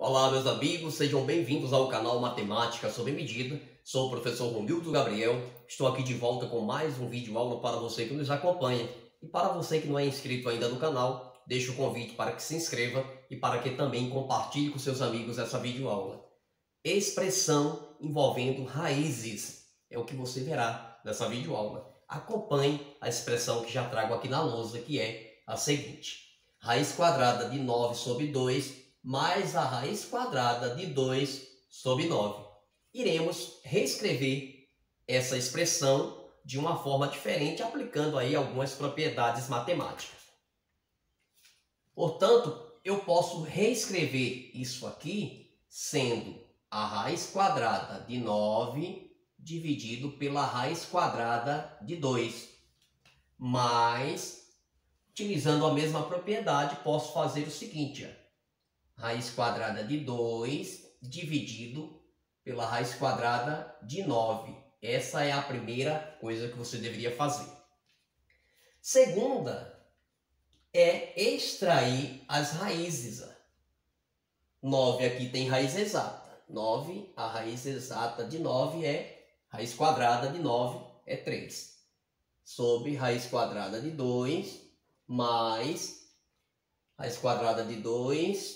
Olá, meus amigos, sejam bem-vindos ao canal Matemática sob Medida. Sou o professor Romildo Gabriel, estou aqui de volta com mais um vídeo aula para você que nos acompanha. E para você que não é inscrito ainda no canal, deixo o convite para que se inscreva e para que também compartilhe com seus amigos essa videoaula. Expressão envolvendo raízes é o que você verá nessa videoaula. Acompanhe a expressão que já trago aqui na lousa, que é a seguinte: raiz quadrada de 9 sobre 2 mais a raiz quadrada de 2 sobre 9. Iremos reescrever essa expressão de uma forma diferente, aplicando aí algumas propriedades matemáticas. Portanto, eu posso reescrever isso aqui sendo a raiz quadrada de 9 dividido pela raiz quadrada de 2. Mas, utilizando a mesma propriedade, posso fazer o seguinte: raiz quadrada de 2 dividido pela raiz quadrada de 9. Essa é a primeira coisa que você deveria fazer. Segunda é extrair as raízes. 9 aqui tem raiz exata. 9, a raiz exata de 9 é raiz quadrada de 9 é 3. Sobre raiz quadrada de 2 mais raiz quadrada de 2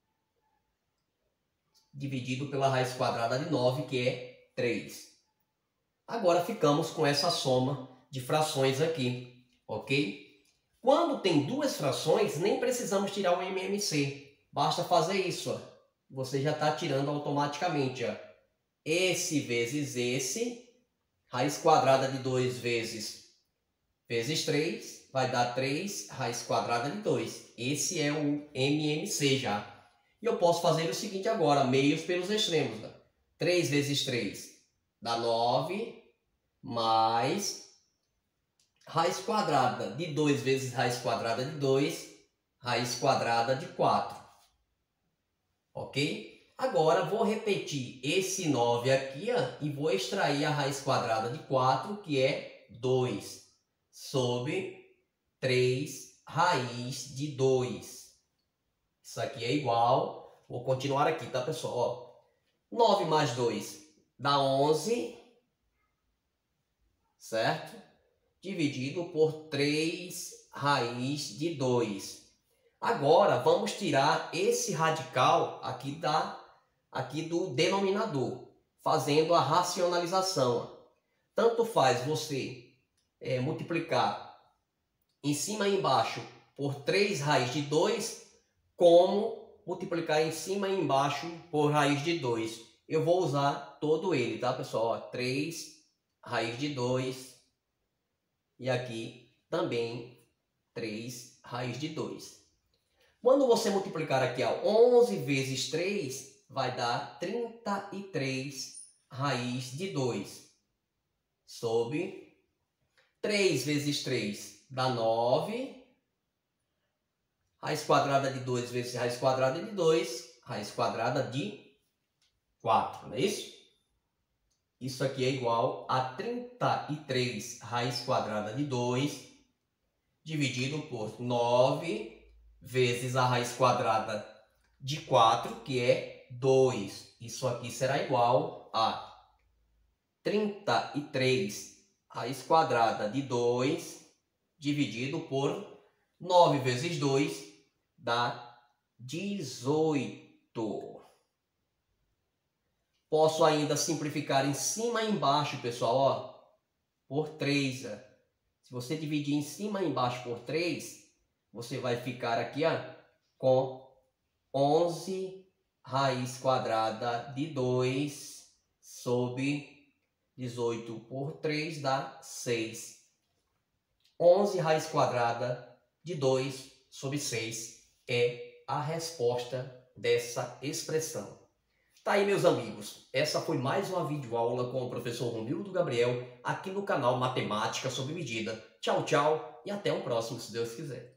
dividido pela raiz quadrada de 9, que é 3. Agora ficamos com essa soma de frações aqui, ok? Quando tem duas frações, nem precisamos tirar o MMC. Basta fazer isso, ó. Você já está tirando automaticamente, ó. Esse vezes esse, raiz quadrada de 2 vezes 3, vai dar 3 raiz quadrada de 2. Esse é o MMC já. E eu posso fazer o seguinte agora, meios pelos extremos. Né? 3 vezes 3 dá 9, mais raiz quadrada de 2 vezes raiz quadrada de 2, raiz quadrada de 4. Ok? Agora vou repetir esse 9 aqui, ó, e vou extrair a raiz quadrada de 4, que é 2, sobre 3 raiz de 2. Isso aqui é igual, vou continuar aqui, tá, pessoal? Ó, 9 mais 2 dá 11, certo? Dividido por 3 raiz de 2. Agora, vamos tirar esse radical aqui do denominador, fazendo a racionalização. Tanto faz você multiplicar em cima e embaixo por 3 raiz de 2, como multiplicar em cima e embaixo por raiz de 2. Eu vou usar todo ele, tá, pessoal? Ó, 3 raiz de 2 e aqui também 3 raiz de 2. Quando você multiplicar aqui, ó, 11 vezes 3 vai dar 33 raiz de 2 sobre 3 vezes 3 dá 9. Raiz quadrada de 2 vezes raiz quadrada de 2, raiz quadrada de 4, não é isso? Isso aqui é igual a 33 raiz quadrada de 2 dividido por 9 vezes a raiz quadrada de 4, que é 2. Isso aqui será igual a 33 raiz quadrada de 2 dividido por 9 vezes 2 dá 18. Posso ainda simplificar em cima e embaixo, pessoal, ó, por 3. Ó. Se você dividir em cima e embaixo por 3, você vai ficar aqui, ó, com 11 raiz quadrada de 2 sobre 18 por 3 dá 6. 11 raiz quadrada de 2 sobre 6 é a resposta dessa expressão. Tá aí, meus amigos. Essa foi mais uma videoaula com o professor Romildo Gabriel aqui no canal Matemática sob Medida. Tchau, tchau e até o próximo, se Deus quiser.